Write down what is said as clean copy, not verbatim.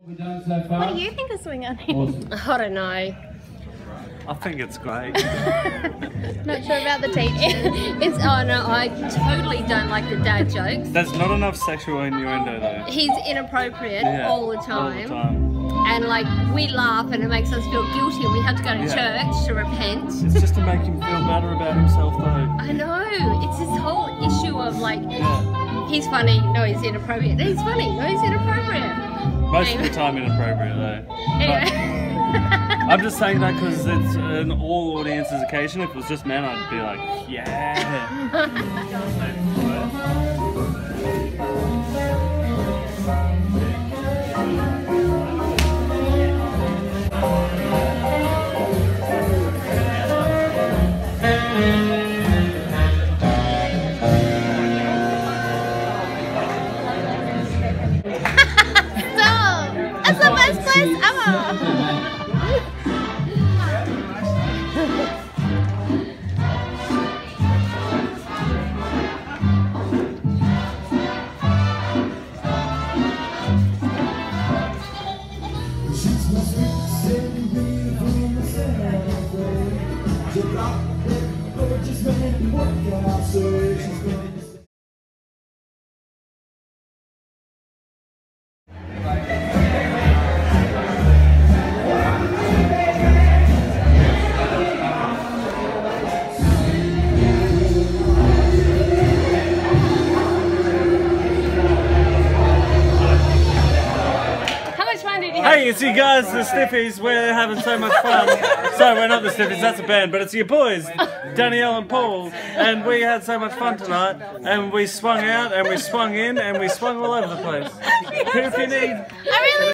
We've done so far. What do you think of Swing On? Awesome. I don't know. I think it's great. Not sure about the teacher. Oh no, I totally don't like the dad jokes. There's not enough sexual innuendo though. He's inappropriate Yeah, all the time. All the time. And like we laugh and it makes us feel guilty and we have to go to Yeah. church to repent. It's just to make him feel better about himself though. I know, it's this whole issue of like, Yeah. he's funny, no he's inappropriate. He's funny, no he's inappropriate. Most of the time inappropriate though. Anyway. I'm just saying that because it's an all audience's occasion. If it was just men, I'd be like, yeah. Stop! That's the best place ever! Hey, it's you guys, the Stiffies. We're having so much fun. Sorry, we're not the Stiffies, that's a band, but it's your boys, Danielle and Paul. And we had so much fun tonight. And we swung out, and we swung in, and we swung all over the place. Who if you need... I really